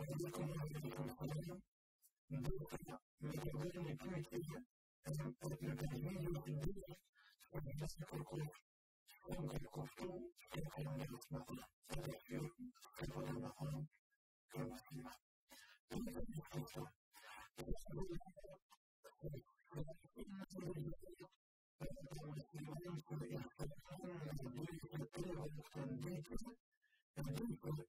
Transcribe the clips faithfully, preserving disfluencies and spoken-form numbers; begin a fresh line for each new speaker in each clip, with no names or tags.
يكون هذا الكلام بوقع متضمن كيفية التجميل والتنبيه ونسك القوة ممكن الكفتو يمكن أن يتبقى تدفير كيف المقام كمسلمة يمكن أن يتبقى المسلمين كل يختلفون من الدين الكل والتنبيه الدين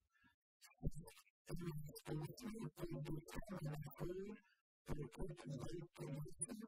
المسلمين كل بيتكلم عن الكل فالكل تنبيه كمسلمة